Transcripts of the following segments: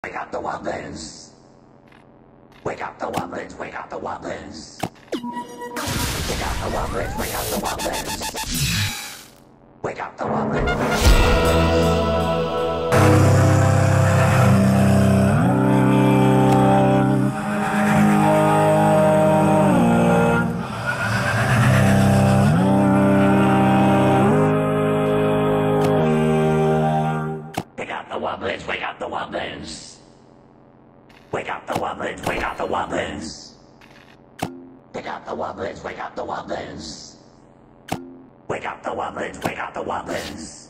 Wake up the Wublins! Wake up the Wublins! Wake up the Wublins! Wake up the Wublins! Wake up the Wublins! Wake up the Wublins! Wublins, wake up the Wublins! Wake up the Wublins, wake up the Wublins! Wake up the Wublins, wake up the Wublins! Wake up the Wublins, wake up the Wublins!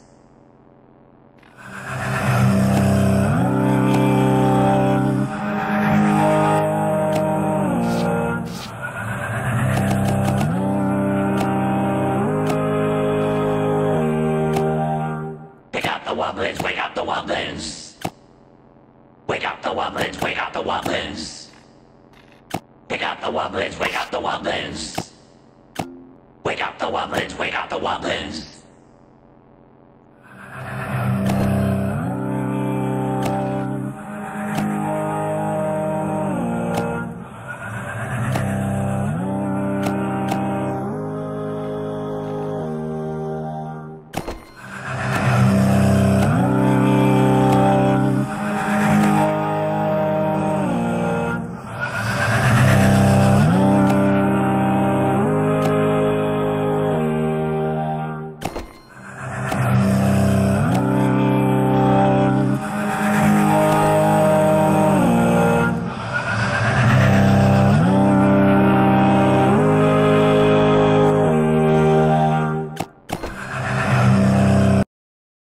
Wublins, wake up the Wublins! Wake up the Wublins, wake up the Wublins! Wake up the Wublins, wake up the Wublins! Wake up the Wublins, wake up the Wublins!